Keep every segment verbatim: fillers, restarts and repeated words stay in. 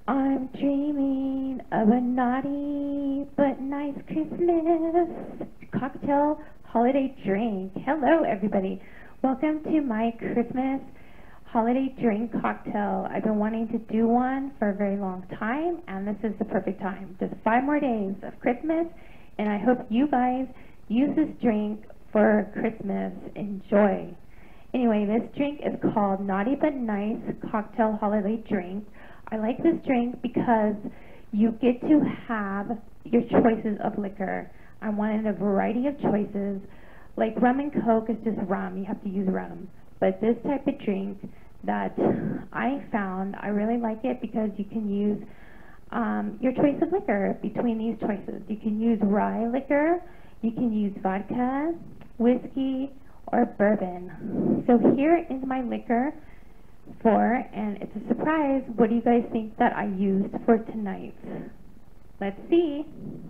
I'm dreaming of a naughty but nice Christmas cocktail holiday drink. Hello, everybody. Welcome to my Christmas holiday drink cocktail. I've been wanting to do one for a very long time, and this is the perfect time. Just five more days of Christmas, and I hope you guys use this drink for Christmas. Enjoy. Anyway, this drink is called Naughty But Nice Cocktail Holiday Drink. I like this drink because you get to have your choices of liquor. I wanted a variety of choices. Like rum and coke is just rum. You have to use rum. But this type of drink that I found, I really like it because you can use um, your choice of liquor between these choices. You can use rye liquor, you can use vodka, whiskey, or bourbon. So here is my liquor for, and it's a surprise. What do you guys think that I used for tonight? Let's see.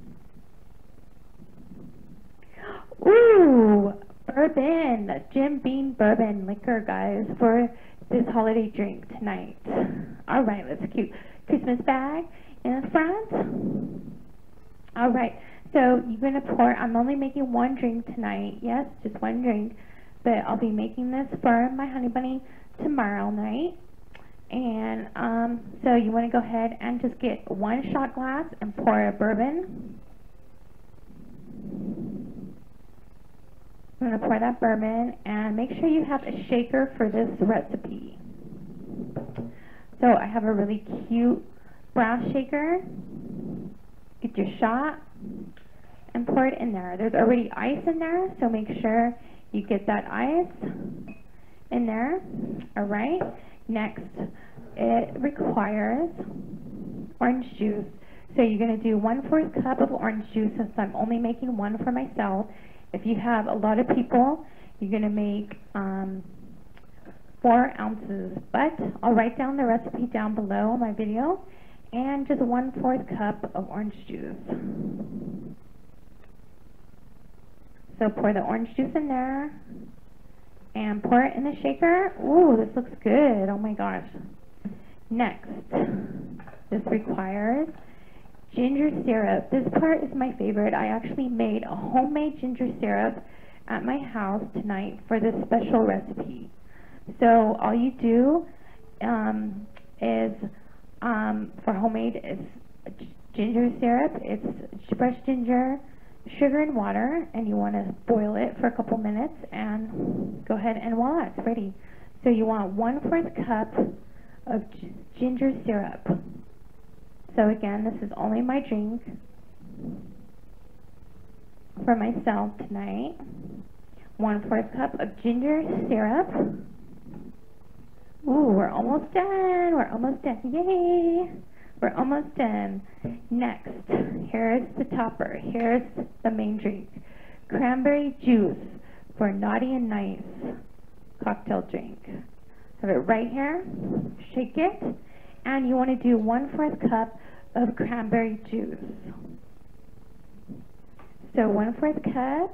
Ooh, bourbon, Jim Beam bourbon liquor, guys, for this holiday drink tonight. All right, that's cute. Christmas bag in the front. All right, so you're gonna pour. I'm only making one drink tonight. Yes, just one drink, but I'll be making this for my honey bunny tomorrow night. And um, so you want to go ahead and just get one shot glass and pour a bourbon. I'm going to pour that bourbon, and make sure you have a shaker for this recipe. So I have a really cute brass shaker. Get your shot and pour it in there. There's already ice in there, so make sure you get that ice in there. All right. Next, it requires orange juice. So you're going to do one fourth cup of orange juice, since I'm only making one for myself. If you have a lot of people, you're going to make um, four ounces. But I'll write down the recipe down below my video. And just one fourth cup of orange juice. So pour the orange juice in there. And pour it in the shaker. Ooh, this looks good. Oh my gosh. Next, this requires ginger syrup. This part is my favorite. I actually made a homemade ginger syrup at my house tonight for this special recipe. So all you do um, is, um, for homemade, is ginger syrup. It's fresh ginger, sugar, and water, and you want to boil it for a couple minutes, and go ahead and voila, it's ready. So you want one fourth cup of ginger syrup. So again, this is only my drink for myself tonight. One fourth cup of ginger syrup. Ooh, we're almost done. We're almost done. Yay! We're almost done. Next, here's the topper. Here's the main drink. Cranberry juice for naughty and nice cocktail drink. Have it right here. Shake it. And you want to do one fourth cup of cranberry juice. So one fourth cup.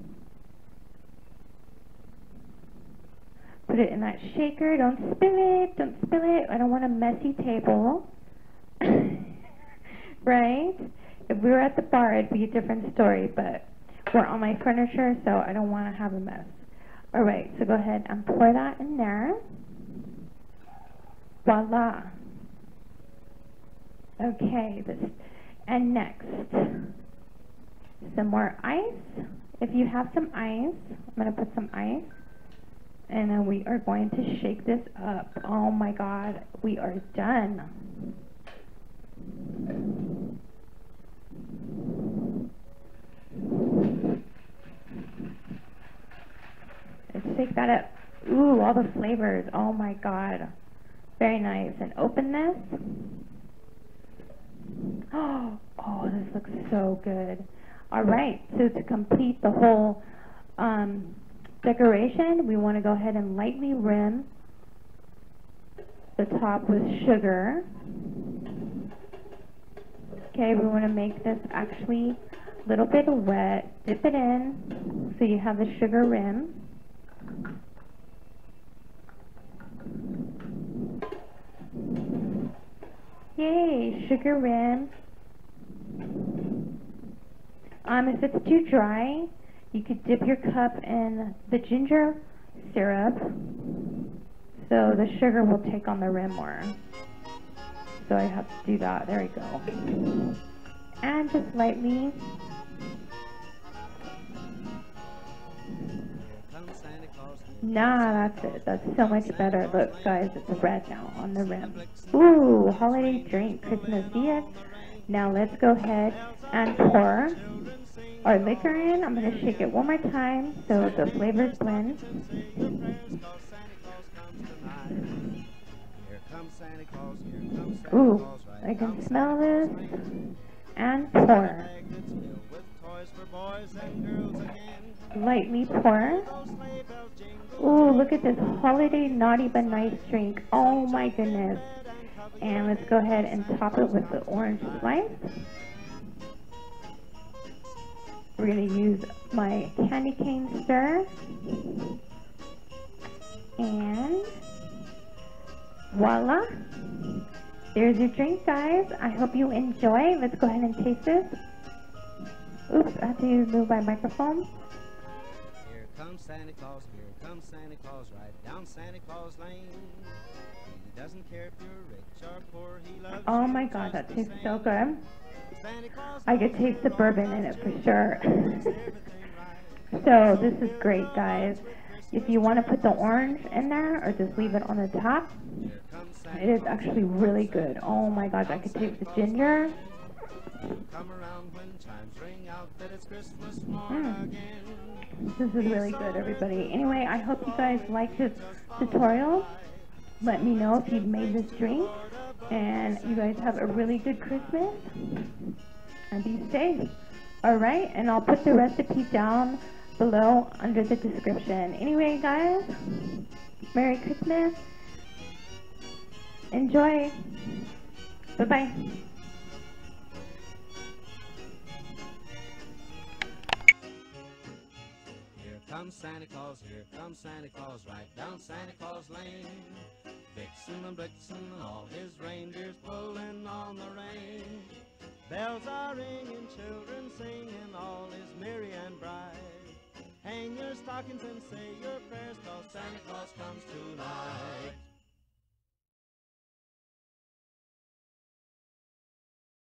Put it in that shaker. Don't spill it. Don't spill it. I don't want a messy table. Right? If we were at the bar, it'd be a different story, but we're on my furniture, so I don't want to have a mess. All right, so go ahead and pour that in there. Voila. Okay, this, and next, some more ice. If you have some ice, I'm going to put some ice, and then we are going to shake this up. Oh my God, we are done. Let's shake that up. Ooh, all the flavors. Oh my God. Very nice. And open this. Oh, oh, this looks so good. All right, so to complete the whole um, decoration, we want to go ahead and lightly rim the top with sugar. Okay, we want to make this actually a little bit wet. Dip it in so you have the sugar rim. Yay! sugar rim. Um, if it's too dry, you could dip your cup in the ginger syrup so the sugar will take on the rim more. So I have to do that. There we go. And just lightly. Nah, that's it. That's so much better. Look, guys, it's red now on the rim. Ooh, holiday drink, Christmas Eve. Now let's go ahead and pour our liquor in. I'm going to shake it one more time so the flavors blend. Ooh, I can smell this. And pour. Lightly pour. Ooh, look at this holiday naughty but nice drink. Oh my goodness. And let's go ahead and top it with the orange slice. We're going to use my candy cane stir. And voila. There's your drink, guys. I hope you enjoy. Let's go ahead and taste this. Oops, I have to move my microphone. Here comes Santa Claus, here comes Santa Claus, right down Santa Claus Lane. He doesn't care if you're rich or poor, he loves you. Oh my god, that tastes so good. I could taste the bourbon in it for sure. So this is great, guys. If you want to put the orange in there or just leave it on the top, it is actually really good. Oh my gosh, I could taste the ginger. Mm. This is really good, everybody. Anyway, I hope you guys like this tutorial. Let me know if you've made this drink. And you guys have a really good Christmas. And be safe. Alright, and I'll put the recipe down below under the description. Anyway, guys, Merry Christmas. Enjoy. Bye-bye. Here comes Santa Claus, here comes Santa Claus, right down Santa Claus Lane. Vixen and Blitzen, all his reindeers pulling on the rein. Bells are ringing, children singing, all is merry and bright. Hang your stockings and say your prayers, 'cause Santa Claus comes tonight.